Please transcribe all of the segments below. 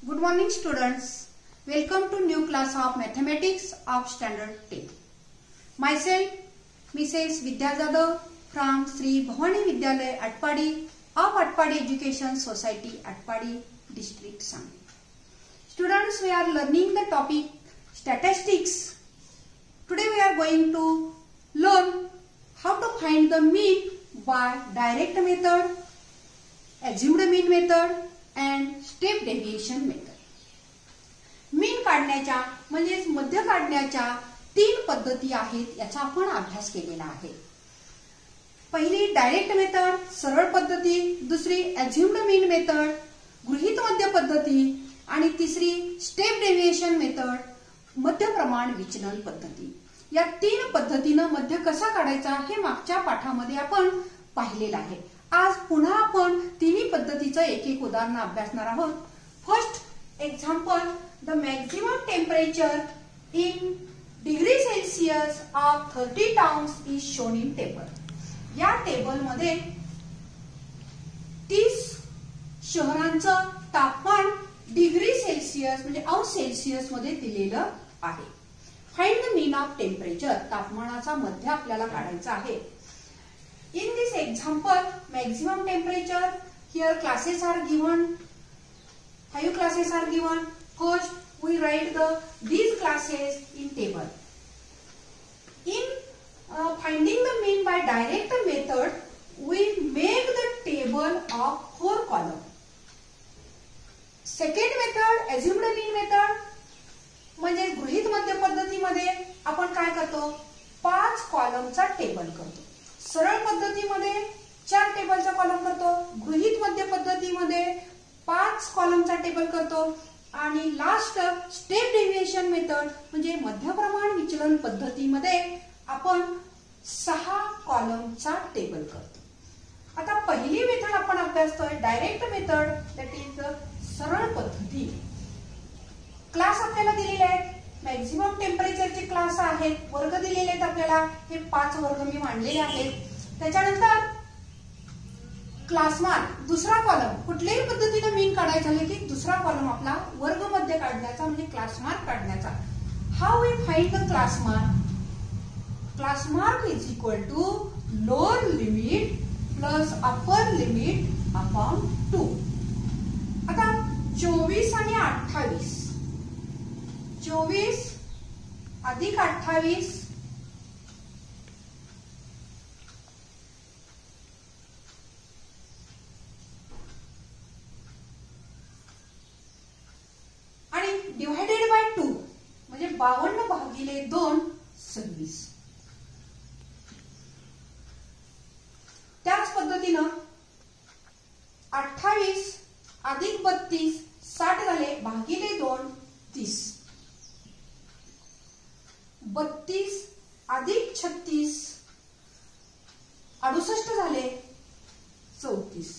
Good morning students. Welcome to new class of mathematics of standard 10. Myself Mrs. Vidya Jadhav from Sri Bhavani Vidyalaya Atpadi of Atpadi Education Society Atpadi District Sangli. Students, we are learning the topic statistics. Today we are going to learn how to find the mean by direct method, assumed mean method and step deviation method. मीन काढण्याच्या म्हणजे मध्य काढण्याच्या तीन पद्धती आहेत याचा आपण अभ्यास केलेला आहे. पहिली डायरेक्ट मेथड सरळ पद्धती, दुसरी अज्युम्ड मीन मेथड गृहीत मध्य पद्धती आणि तिसरी स्टेप डेव्हिएशन मेथड मध्य प्रमाण विचलन पद्धती. या तीन पद्धतीने मध्य कसा काढायचा हे मागच्या पाठामध्ये आपण पाहिलेलं आहे. आज पुन्हा आपण तिन्ही पद्धतीचं एक एक उदाहरण अभ्यासणार आहोत. First example, the maximum temperature in degree Celsius of 30 towns is shown in table. या टेबल मध्ये 30 शहरांचं तापमान डिग्री सेल्सिअस म्हणजे अंश सेल्सिअस मध्ये दिलेलं आहे. Find the mean of temperature, तापमानाचा मध्य आपल्याला काढायचा आहे. In this example, maximum temperature, here classes are given. 5 classes are given. First, we write these classes in table. In finding the mean by direct method, we make the table of 4 columns. Second method, assumed mean method, म्हणजे गृहीत मध्य पद्धतीमध्ये आपण काय करतो, 5 कॉलमचा table करतो. सरळ पद्धतीमध्ये 4 टेबलचा कॉलम करतो. गृहीत मध्य पद्धतीमध्ये 5 कॉलमचा टेबल करतो. आणि लास्ट स्टेप डेव्हिएशन मेथड म्हणजे मध्य प्रमाण विचलन पद्धतीमध्ये आपण 6 कॉलमचा टेबल करतो. आता पहिली मेथड आपण अभ्यासतोय डायरेक्ट मेथड, दॅट इज सरळ पद्धती. क्लास आपल्याला दिलेले आहेत, मॅक्झिमम टेम्परेचरचे क्लास आहेत, वर्ग दिलेले आहेत आपल्याला. हे 5 वर्ग मी मांडलेले आहेत. त्याच्यानंतर क्लास मार्क, दुसरा कॉलम कुठल्याही पद्धतीने मीन काढायचं झाले की दुसरा कॉलम आपला वर्ग मध्य काढण्याचा म्हणजे क्लास मार्क काढण्याचा. How we find the class mark? Class mark is equal to lower limit plus upper limit upon 2. आता 24 आणि 28, 24 अधिक 28 आणि डिवायडेड बाय 2 म्हणजे 52 भागिले 2 26. त्याच पद्धतीनं 28 अधिक 32 60 झाले, भागिले 2 30. 32 अधिक 36 68 झाले 34.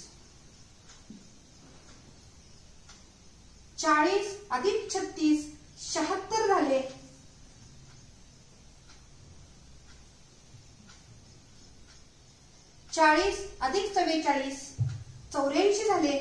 40 अधिक 36 76 झाले. 40 अधिक 44 84 झाले.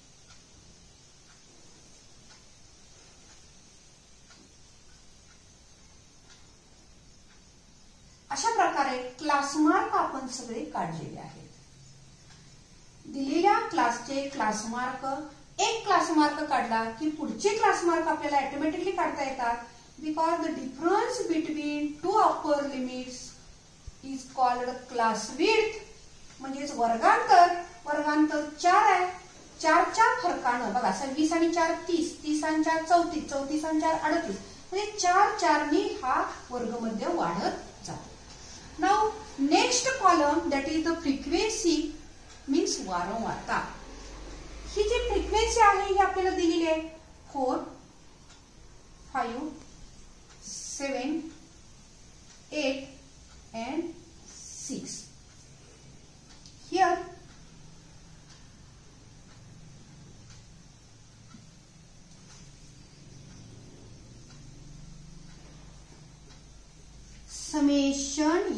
अशा प्रकारे क्लास मार्क आपण सगळे काढलेले आहेत. दिलेल्या क्लासचे क्लास मार्क, एक क्लास मार्क काढला की पुढचे क्लास मार्क आपल्याला ऑटोमॅटिकली काढता येतात. Because the difference between 2 upper limits is called class width, म्हणजेच वर्गांतर. वर्गांतर 4 आहे. 4च्या फरकानं बघा, 26 आणि 4 30, 30 आणि 4 34, 34 आणि 4 38, म्हणजे 4 नी हा वर्गमध्य वाढत जातो. Now next column, that is the frequency, means वारंवारता. ही जी फ्रिक्वेन्सी आहे ही आपल्याला दिलेली आहे 4, 5, 7, 8 and 6. Here समेशन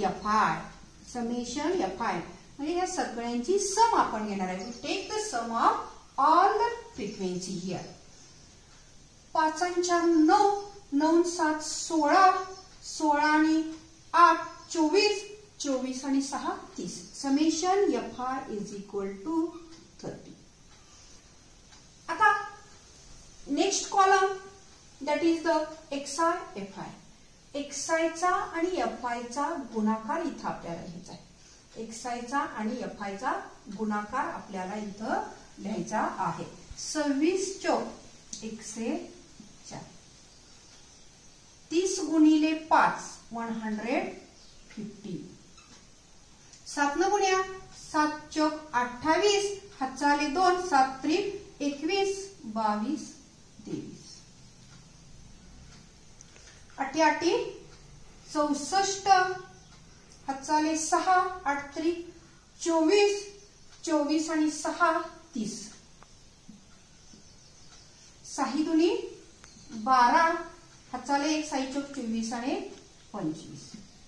fi म्हणजे या सगळ्यांची सम आपण घेणार आहे. Take the sum of all the frequency here. 5 आणि 4 9, 9 7 16, 16 आणि 8 24, 24 आणि 6 30. Summation Fi is equal to 30. आता next column that is the xi Fi. xi चा आणि fi चा गुणाकार इथं आपल्याला लिहायचा आहे. xi चा आणि fi चा गुणाकार आपल्याला इथं लिहायचा आहे. 26 चौक 104. 30 गुणिले 5 150. 7 न गुण्या 7 चौक 28, हातचाले 2, 7 त्रिक 21, 22 23. 88 64, हातचाले 6, 8 त्रिक 24, 24 आणि 6 30. 6 दुनी 12, हातचाले 1, 6 चौक 24 आणि 25.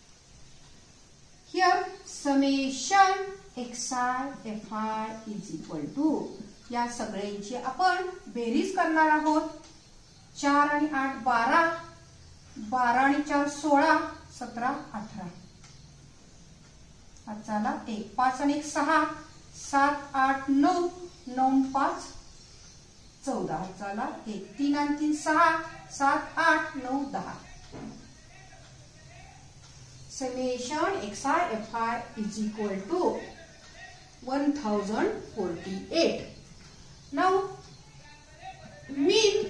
Here summation xi fi is equal to, या सगळ्यांची आपण बेरीज करणार आहोत. 4 आणि 8 12, 12 आणि 4 16, 17 18. हातचाला 1, 5 आणि 1 6, 7 8 9, 9 5 14. हातचाला 1, 3 आणि 3 6, 7 8 9 10. Summation xi fi is equal to 1048. Now mean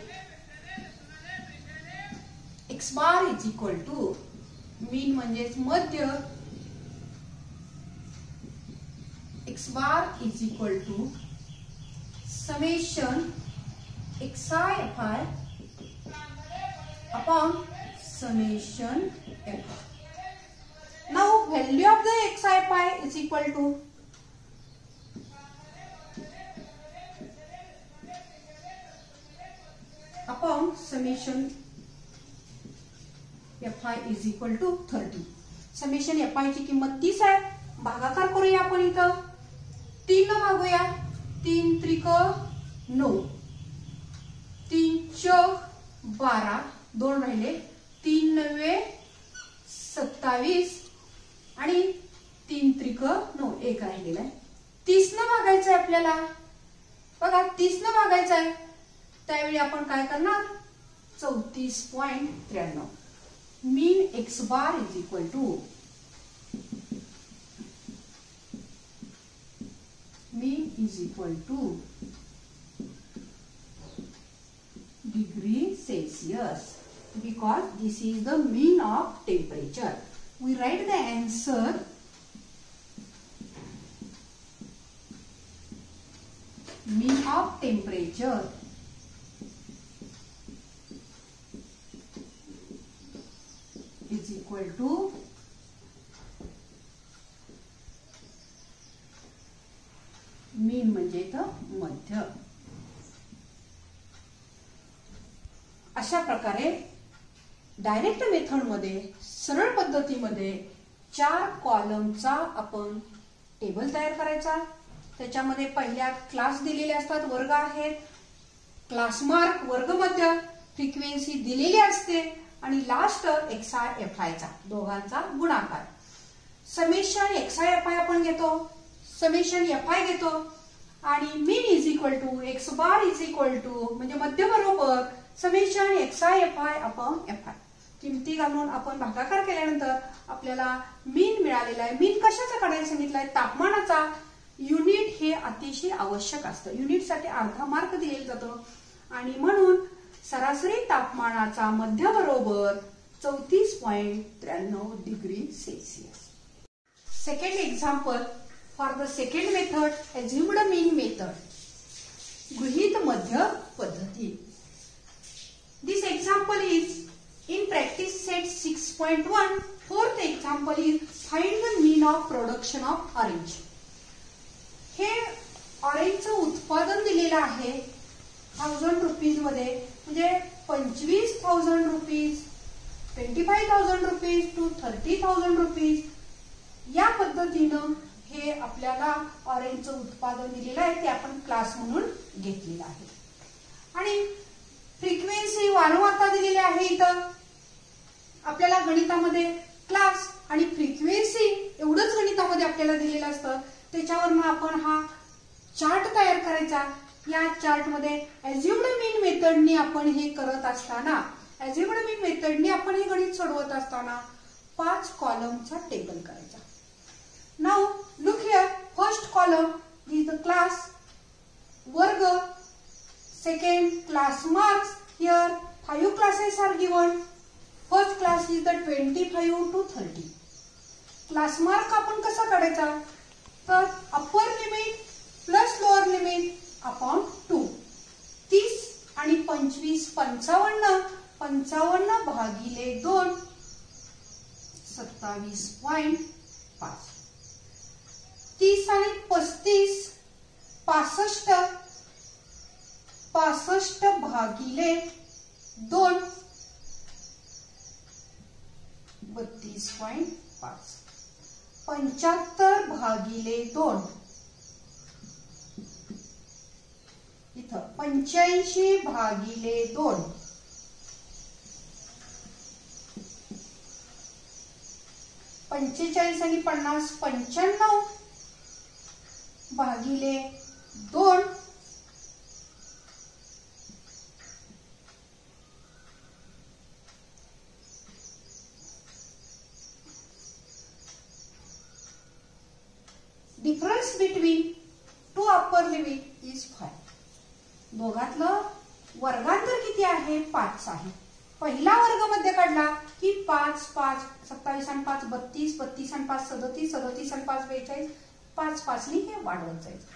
x bar is equal to, mean म्हणजेच मध्य, x bar is equal to summation xi fi upon summation fi. Now value of the xi fi is equal to, upon summation fi is equal to 30. Summation fi ची किंमत 30 आहे. भागाकार करूया आपण इथं. 3 न भागूया. 3 त्रिक 9, 3 चौक 12, 2 राहिले, 3 9 27 आणि 3 त्रिक 9, 1 राहिलेला आहे. 30 न भागायचं आहे आपल्याला. बघा 30 न भागायचं आहे, त्यावेळी आपण काय करणार, 34.93. Mean X bar is equal to, mean is equal to degree Celsius, because this is the mean of temperature. We write the answer mean of temperature is equal to mean म्हणजे इथं मध्य. अशा प्रकारे डायरेक्ट मेथड मध्ये, सरळ पद्धतीमध्ये 4 कॉलमचा आपण table तयार करायचा. त्याच्यामध्ये पहिल्या क्लास दिलेले असतात, वर्ग आहेत, क्लास मार्क, वर्ग मध्य, फ्रिक्वेन्सी दिलेली असते आणि लास्ट xi fi चा दोघांचा गुणाकार. समेशन xi fi आपण घेतो, समेशन fi घेतो आणि mean is equal to X bar is equal to म्हणजे मध्य बरोबर summation xi fi upon fi. किमती घालून आपण भागाकार केल्यानंतर आपल्याला मीन मिळालेला आहे. मीन कशाचा काढायला सांगितलंय, तापमानाचा. युनिट हे अतिशय आवश्यक असतं. युनिटसाठी अर्धा मार्क दिलेला जातो आणि म्हणून सरासरी तापमानाचा मध्य बरोबर 34.93 degree Celsius. Second example for the second method, assumed mean method, गृहीत मध्य पद्धती. This example is in practice set 6.1. Fourth example is find the mean of production of orange. हे ऑरेंजचं उत्पादन दिलेलं आहे 1000 रुपीज मध्ये, म्हणजे 25,000 रुपीज, 25,000 रुपीज टू 30,000 रुपीज. या पद्धतीनं हे आपल्याला ऑरेंजचं उत्पादन दिलेलं आहे, ते आपण क्लास म्हणून घेतलेलं आहे. आणि फ्रिक्वेन्सी वारंवारता दिलेली आहे इथं. आपल्याला गणितामध्ये क्लास आणि फ्रिक्वेन्सी एवढंच गणितामध्ये आपल्याला दिलेलं असतं. त्याच्यावरनं आपण हा चार्ट तयार करायचा. या चार्ट मध्ये अज्युम्ड मीन मेथडनी आपण हे करत असताना, अज्युम्ड मीन मेथडनी आपण हे गणित सोडवत असताना 5 कॉलमचा टेबल करायचा. Now look here, first column is the class वर्ग, second class marks. Here 5 classes are given. First class is the 25 to 30. Class mark आपण कसा काढायचा, तर upper limit plus lower limit upon 2. 30 आणि 25 55, 55 भागिले 2 27.5. 30 आणि 35 65, 65 भागिले 2 32.5. 75 भागिले 2 इथं 85 भागिले 2 45 आणि 50 95 भागिले 2 difference between two upper limit is 5. दोघातलं वर्गांतर किती आहे, 5 आहे. पहिला वर्ग मध्ये काढला की 5 5 27 आणि 5 32, 32 आणि 5 37, 37 आणि 5 42, 5 5 नी हे वाढवत जायचं.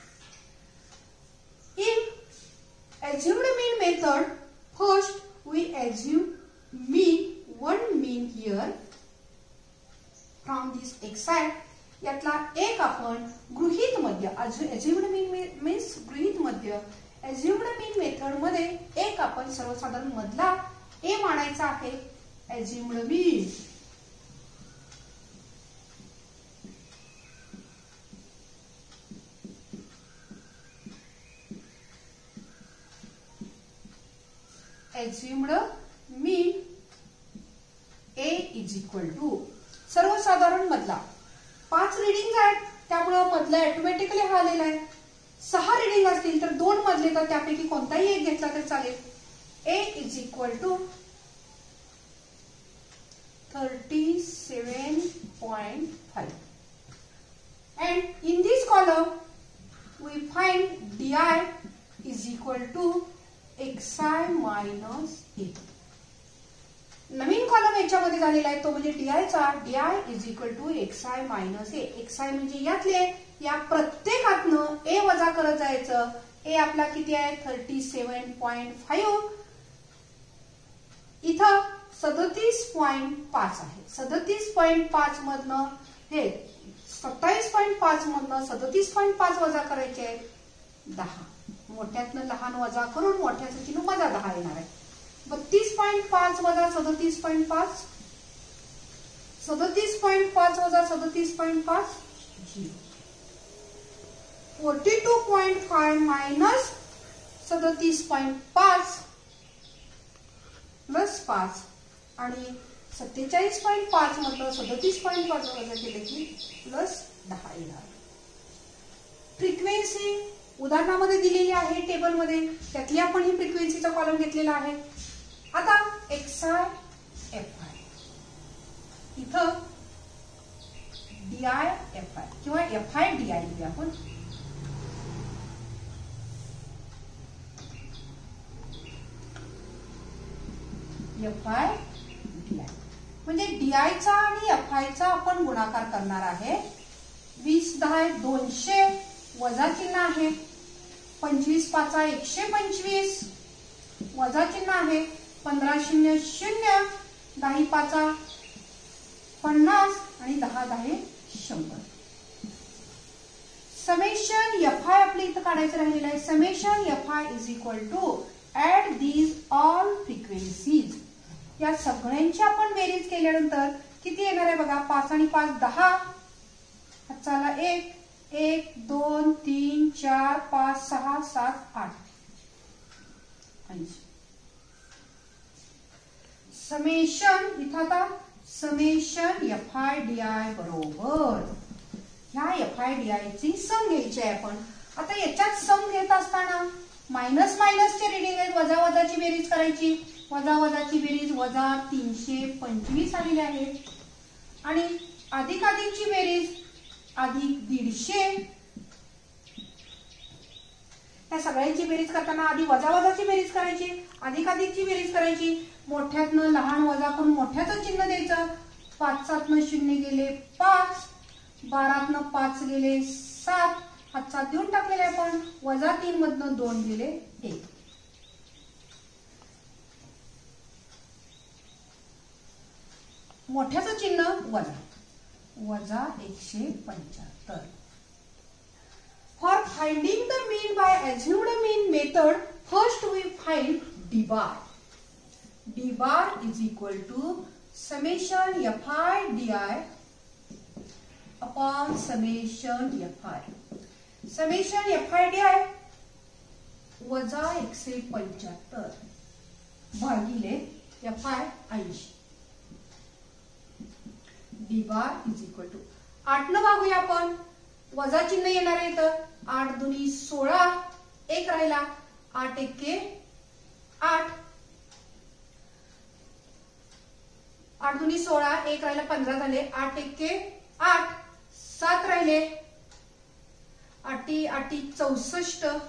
In assumed mean method, first we assume mean, one mean here from this xi. यातला एक आपण गृहीत मध्य, assumed mean means गृहीत मध्य, assumed mean मेथड मध्ये एक आपण सर्वसाधारण मधला ए मानायचा आहे. assumed mean assumed mean a is equal to सर्वसाधारण मधला. 5 रीडिंग आहेत त्यामुळे मधला ऑटोमॅटिकली हा आलेला आहे. 6 रीडिंग असतील तर 2 मधले तर त्यापैकी कोणताही एक घेतला तर चालेल. a is equal to 37.5 and in this column we find di is equal to xi minus a. नवीन कॉलम याच्यामध्ये झालेला आहे तो म्हणजे DI चा. DI is equal to xi minus a. xi म्हणजे यातले या प्रत्येकातनं a वजा करत जायचं. a आपला किती आहे 37.5, इथं 37.5 आहे. 37.5 मधनं हे 27.5 मधनं 37.5 वजा करायचे आहे 10. मोठ्यातनं लहान वजा करून मोठ्याचं चिन्ह वजा 10 येणार आहे. 32.5 वजा 37.5, 37.5 वजा 37.5 0. 42.5 मायनस 37.5 प्लस 5 आणि 47.5 मधलं 37.5 वजा केले की प्लस 10 येणार. फ्रिक्वेन्सी उदाहरणामध्ये दिलेली आहे टेबलमध्ये, त्यातली आपण ही फ्रिक्वेन्सीचा कॉलम घेतलेला आहे. आता xi fi इथं di fi किंवा fi di लिहूया आपण. fi di म्हणजे di चा आणि fi चा आपण गुणाकार करणार आहे. 20 10 200 वजा चिन्ह आहे. 25 5 125 वजा चिन्ह आहे. 15 0 0 10 5 50 आणि 10 10 100. समेशन fi आपल्या इथं काढायचं राहिलेलं आहे. Summation fi is equal to add these all frequencies. या सगळ्यांची आपण बेरीज केल्यानंतर किती येणार आहे बघा. 5 आणि 5 10, चला 1 1 2 3 4 5 6 7 8 80. समेशन इथं आता समेशन FI/DI बरोबर ह्या FI/DI ची सम घ्यायची आहे आपण. आता याच्यात सम घेत असताना मायनस मायनसचे रिडिंग आहेत, वजा वजाची बेरीज करायची. वजा वजाची बेरीज वजा 325 आलेली आहे आणि अधिक अधिकची बेरीज अधिक 150. त्या सगळ्यांची बेरीज करताना आधी वजा वजाची बेरीज करायची, अधिक अधिकची बेरीज करायची. मोठ्यातनं लहान वजा करून मोठ्याचं चिन्ह द्यायचं. 5 0 गेले 5, 12 5 गेले 7, हात 7 देऊन टाकलेले आपण. वजा 3 मधनं 2 गेले 1. मोठ्याचं चिन्ह वजा, वजा 175. For finding the mean by assumed mean method, first we find d bar. D bar is equal to summation FI/DI upon summation FI. Summation FI/DI वजा 175 भागिले FI 80. D bar is equal to 8 न भागूया आपण. वजा चिन्ह येणार आहे तर 8 दुनी 16, 1 राहिला. 8 1 8, 8 दुनी 16, 1 राहिला 15 झाले. 8 1 8, 7 राहिले. 8 8 64.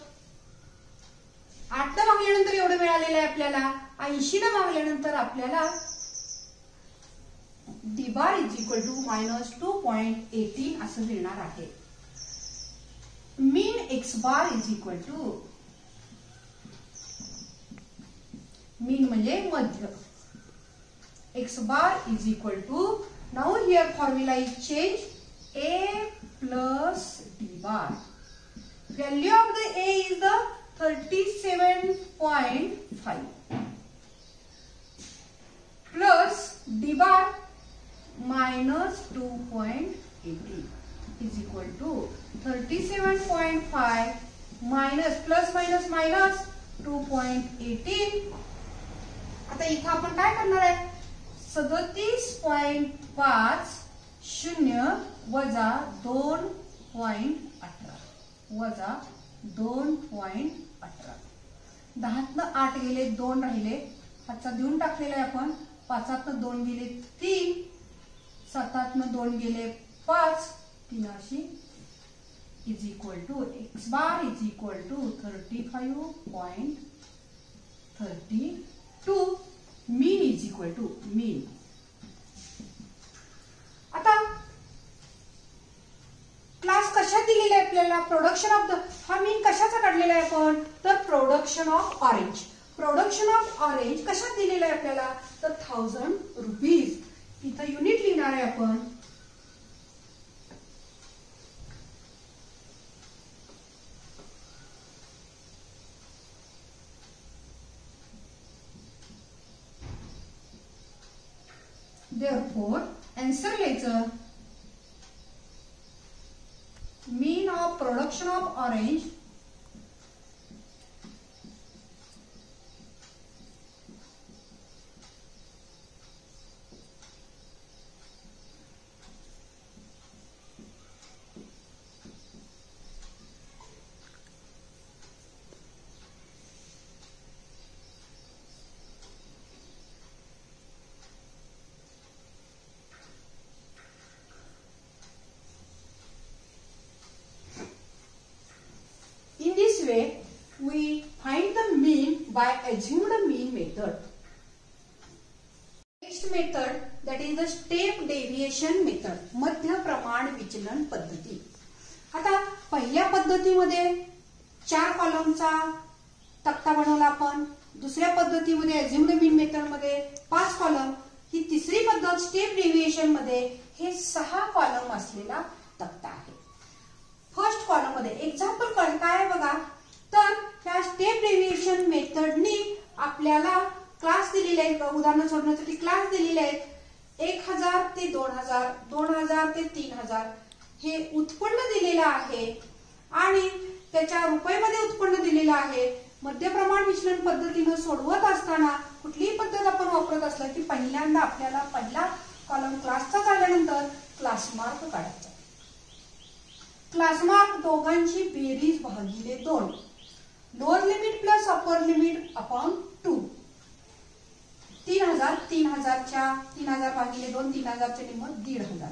8 न भागल्यानंतर एवढं मिळालेलं आहे आपल्याला. 80 न भागल्यानंतर आपल्याला D bar is equal to -2.18 असं मिळणार आहे. मीन x bar is equal to मीन म्हणजे मध्य. x bar is equal to now here formula is changed. A plus D bar. Value of the A is the 37.5 plus D bar minus 2.18 is equal to 37.5 minus plus minus minus 2.18. आता इथं आपण काय करणार आहे? 37.5 0 वजा 2.18 वजा 2.18. 10तनं 8 गेले 2 राहिले. हातचा देऊन टाकलेला आहे आपण. 5तनं 2 गेले 3, 7तनं 2 गेले 5, 83 is equal to x bar is equal to 35.32. Mean is equal to मीन. आता क्लास कशात दिलेला आहे आपल्याला? Production of the. हा मीन कशाचा काढलेला आहे आपण? तर production of orange. Production of orange कशात दिलेला आहे आपल्याला? तर 1000 रुपीज. इथं युनिट लिहिणार आहे आपण. Therefore, answer लिहायचं. Mean of production of orange way we find the mean by assumed mean method. Next method, that is the step deviation method. मध्य प्रमाण विचलन पद्धती. आता पहिल्या पद्धतीमध्ये 4 कॉलमचा तक्ता बनवला आपण. दुसऱ्या पद्धतीमध्ये assumed mean मेथड मध्ये 5 कॉलम. ही तिसरी पद्धत स्टेप डेव्हिएशन मध्ये हे 6 कॉलम असलेला तक्ता आहे. फर्स्ट कॉलम मध्ये एक्झाम्पल काय आहे बघा. तर त्या स्टेप डेव्हिएशन मेथडनी आपल्याला क्लास दिलेले आहेत. उदाहरण सोडवण्यासाठी क्लास दिलेले आहेत. 1000 ते 2000, 2000 ते 3000 हे उत्पन्न दिलेलं आहे आणि त्याच्या रुपयामध्ये उत्पन्न दिलेलं आहे. मध्य प्रमाण विचलन पद्धतीने सोडवत असताना कुठलीही पद्धत आपण वापरत असलं की पहिल्यांदा आपल्याला पहिला कॉलम क्लासचा झाल्यानंतर क्लास मार्क काढायचा. क्लास मार्क दोघांची बेरीज भागिले 2. Lower limit plus upper limit upon 2. 3000 3000 भागिले 2 3000 ची किंमत 1500.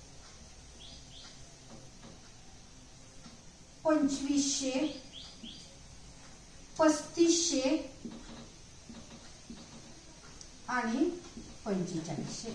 2500 3500 आणि 4500.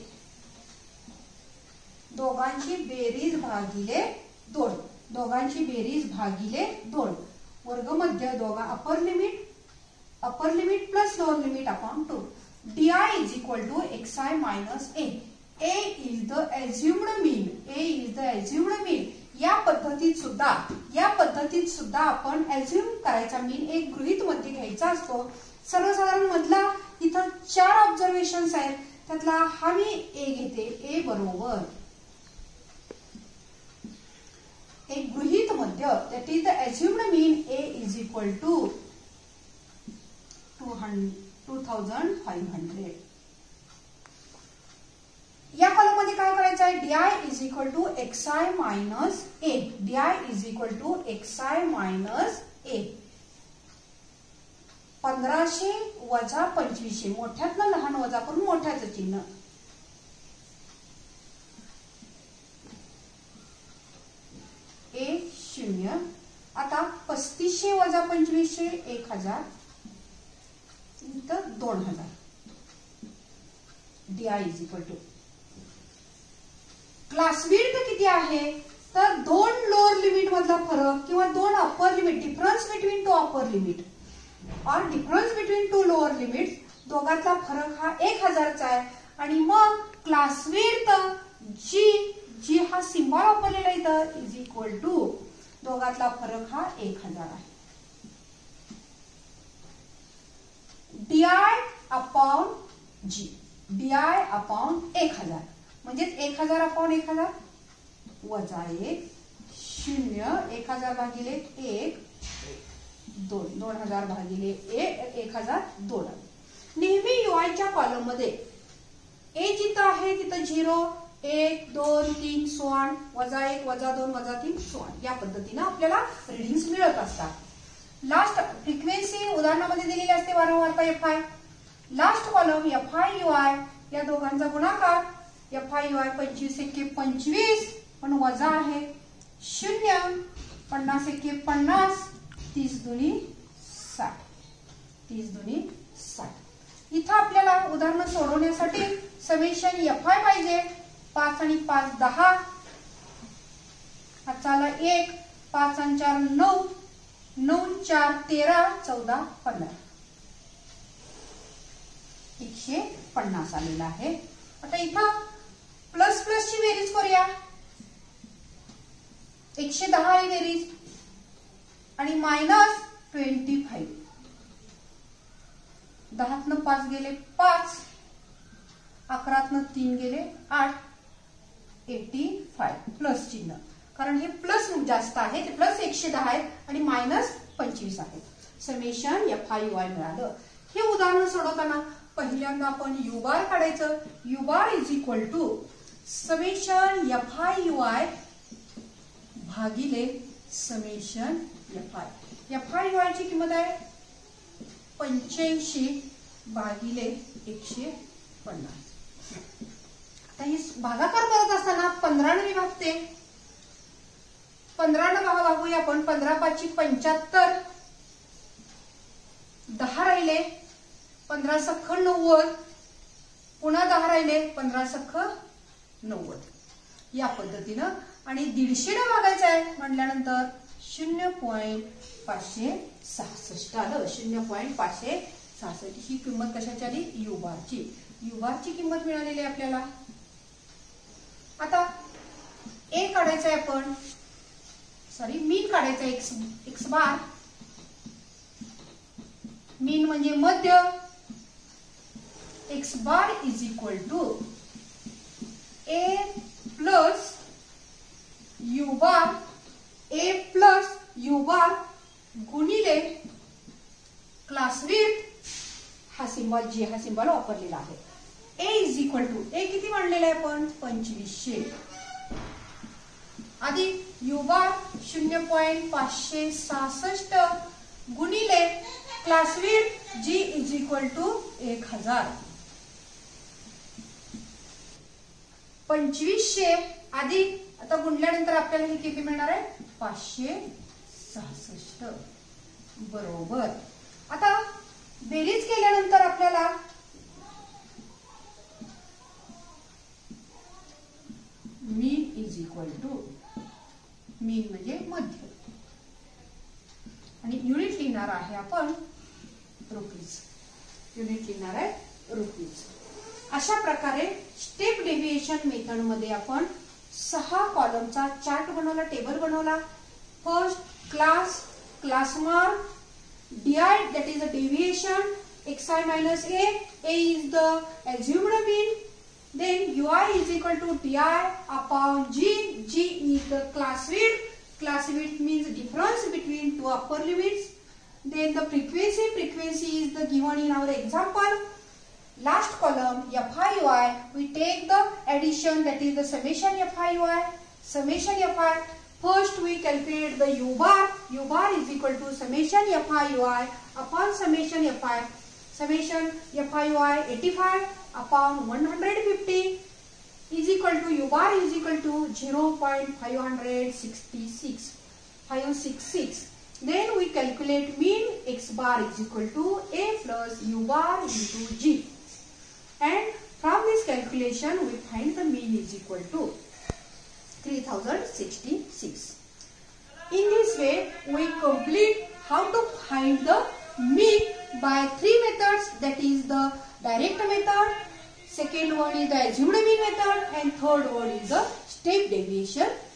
दोघांची बेरीज भागिले 2. दोघांची बेरीज भागिले 2. वर्गमध्य दोघा upper limit plus lower limit upon 2. di is equal to xi minus a. A is the assumed mean. A is the assumed mean. या पद्धतीत सुद्धा आपण अज्युम करायचा मीन एक गृहीत मध्ये घ्यायचा असतो. सर्वसाधारण मधला इथं 4 ऑब्झर्वेशन्स आहेत, त्यातला हा मी ए घेते. ए बरोबर एक गृहीत मध्य, that is the assumed mean. A is equal to 2500. या कॉलम मध्ये काय करायचं आहे? di is equal to xi minus a. di is equal to xi minus a. 1500 वजा 2500, मोठ्यातनं लहान वजा करून मोठ्याचं चिन्ह. A0. आता 3500 वजा 2500 1000 इथं 2000. di is equal to class width किती आहे? तर 2 लोअर लिमिट मधला फरक किंवा 2 upper limit, difference between 2 upper limit और डिफरन्स बिटवीन 2 लोअर लिमिट, दोघातला फरक हा 1000 चा आहे. आणि मग क्लास विड्थ जी हा सिंबल वापरलेला इथं इज इक्वल टू दोघातला फरक हा 1000 आहे. di upon g. di upon 1000 म्हणजेच 1000 अपॉन 1000 वजा 1 0. 1000 भागिले 1 2. 2000 भागिले 1000 2. नेहमी UI च्या कॉलम मध्ये ए जिथं आहे तिथं 0 1 2 3 सोआन वजा 1 वजा 2 वजा 3 सोआन या पद्धतीने आपल्याला रीडिंग्स मिळत असतात. लास्ट फ्रिक्वेन्सी उदाहरणामध्ये दिलेली असते वारंवारता fi. Last column fi UI या दोघांचा गुणाकार fi UI 25 एके 25 पण वजा आहे 0. 50 एके 50 30 दुनी 60. 30 दुनी 60. इथं आपल्याला उदाहरण सोडवण्यासाठी समेशन fi पाहिजे. 5 आणि 5 10. हाताला 1 5 आणि 4 9. 9 4 13 14 15. 150 आलेला आहे. आता इथं प्लस प्लस ची बेरीज करूया. 110 आहे बेरीज आणि मायनस 25. 10तनं 5 गेले 5. 11तनं 3 गेले 8. 85 प्लस चिन्ह, कारण हे प्लस जास्त आहे, ते प्लस 110 आहेत आणि मायनस 25 आहे. समेशन fi UI मिळालं. हे उदाहरण सोडवताना पहिल्यांदा आपण u बार काढायचं. u bar is equal to summation fi UI भागिले समेशन fi. fi UI ची किंमत आहे 85 भागिले 150. आता ही भागाकार करत असताना 15 ने विभागते. 15 ने भागूया आपण. 15 5 75. 10 राहिले 15 सख्ख 90. पुन्हा 10 राहिले 15 सख्ख 90 या पद्धतीनं. आणि 150 ने भागायचं आहे म्हटल्यानंतर 0.566 आलं. 0.566 ही किंमत कशाची आली? यू बारची. यू बारची किंमत मिळालेली आहे आपल्याला. आता ए काढायचं आहे आपण, सॉरी मीन काढायचं आहे. एक्स बार मीन म्हणजे मध्य. X bar is equal to A plus U bar. A plus U bar गुणिले क्लास विड्थ हा सिंबल G हा सिंबल वापरलेला आहे. A is equal to A किती मांडलेला आहे आपण 2500 अधिक U बार 0.566 गुणिले class width G is equal to 1000. 2500 अधिक आता गुणल्यानंतर आपल्याला हे किती मिळणार आहे 566 बरोबर. आता बेरीज केल्यानंतर आपल्याला mean is equal to mean म्हणजे मध्य आणि युनिट लिहिणार आहे आपण रुपीज. युनिट लिहिणार आहे रुपीज. अशा प्रकारे स्टेप डेव्हिएशन मेथड मध्ये आपण 6 कॉलमचा चार्ट बनवला, टेबल बनवला. First class, class mark, DI that is the deviation, xi minus a is the assumed mean, then ui is equal to di upon g is the class width means difference between two upper limits, then the frequency is the given in our example. Last column fi ui we take the addition that is the summation fi ui. First we calculate the U bar is equal to summation fi ui upon summation fi. Summation fi ui 85 upon 150 is equal to U bar is equal to 0.566. Then we calculate mean x bar is equal to a plus U bar into g. And from this calculation we find the mean is equal to 3066. In this way we complete how to find the mean by 3 methods, that is the direct method, second one is the assumed mean method, and third one is the step deviation